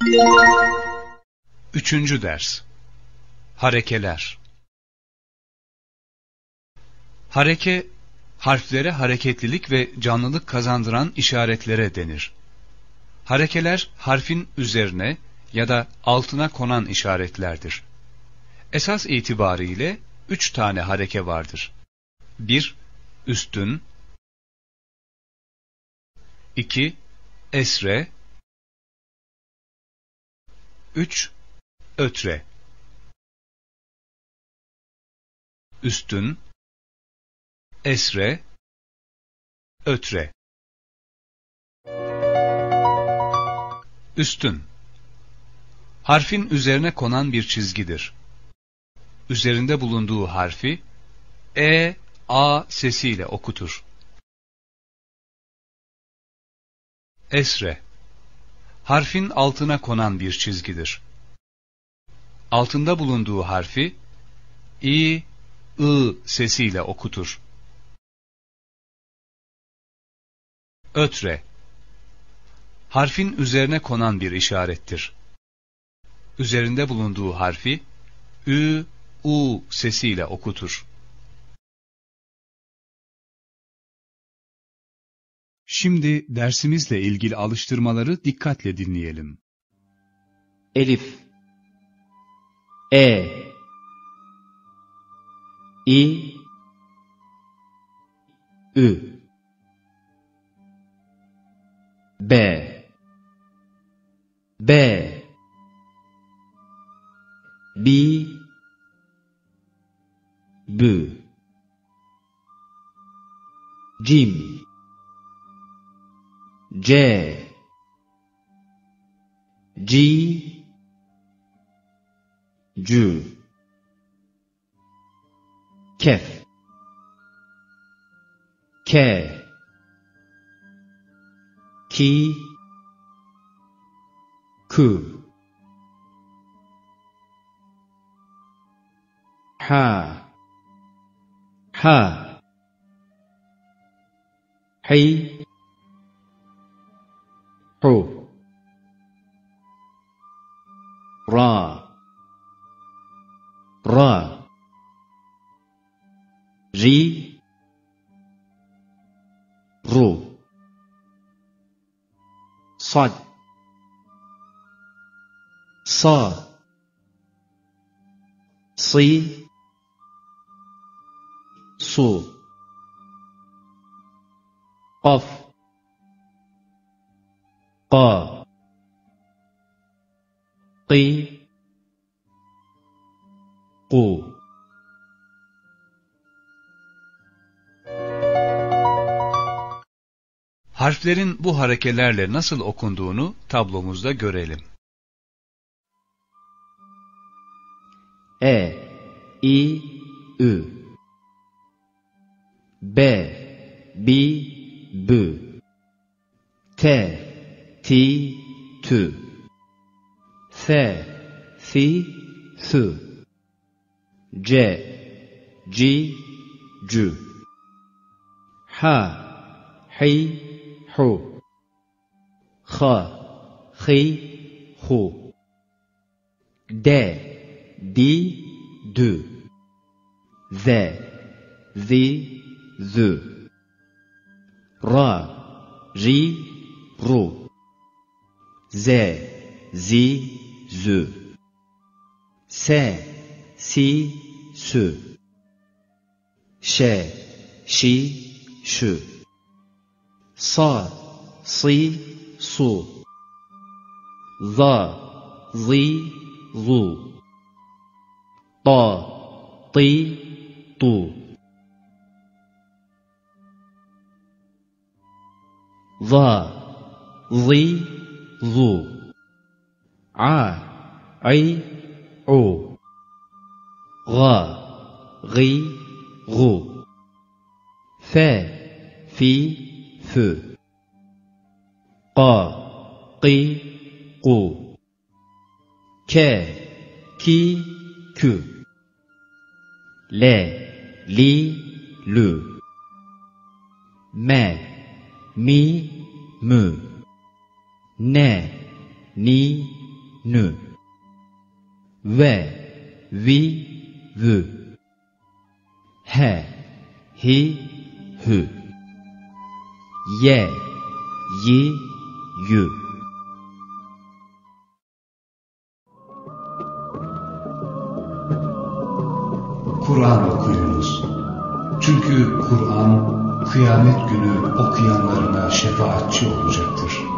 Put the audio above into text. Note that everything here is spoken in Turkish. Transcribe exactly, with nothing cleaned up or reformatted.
Üçüncü ders. Harekeler. Hareke, harflere hareketlilik ve canlılık kazandıran işaretlere denir. Harekeler, harfin üzerine ya da altına konan işaretlerdir. Esas itibariyle üç tane hareke vardır. bir. Üstün. iki. Esre. üç. Ötre. Üstün, esre, ötre. Üstün, harfin üzerine konan bir çizgidir. Üzerinde bulunduğu harfi E, A sesiyle okutur. Esre, harfin altına konan bir çizgidir. Altında bulunduğu harfi İ, I sesiyle okutur. Ötre, harfin üzerine konan bir işarettir. Üzerinde bulunduğu harfi Ü, U sesiyle okutur. Şimdi dersimizle ilgili alıştırmaları dikkatle dinleyelim. Elif, E, İ, Ü, B, B, B, B, Cim, C, G, C, Kef, K, Ki, Ku, Ha, Ha, Hi, Hu, Ra, Ra, Ri, Ru, Sad, Sa, Si, Su, Qaf, Qa, Qi, Qu. Harflerin bu harekelerle nasıl okunduğunu tablomuzda görelim. E, İ, Ü, B, B, B, T, Ti, Tü, F, Fi, Fü, C, Ci, Cü, Ha, Hi, Hu, Ha, Hi, Hu, D, Di, Dü, Z, Zi, Zü, Ra, Ri, Ru, Z, Zi, Zü, Se, Si, Sü, Şe, Şi, Şü, Sa, Si, Su, Za, Zi, Zu, Ta, Ti, Tu, Za, Zi, Zu, A, I, U, Ga, Gi, Gu, Fe, Fi, Fü, Qa, Qi, Qu, Ke, Ki, Kü, Le, Li, Lü, Me, Mi, Mü, Ne, Ni, nü, ve, vi, vü, he, hi, hü, ye, yi, yü. Kur'an okuyunuz. Çünkü Kur'an kıyamet günü okuyanlarına şefaatçi olacaktır.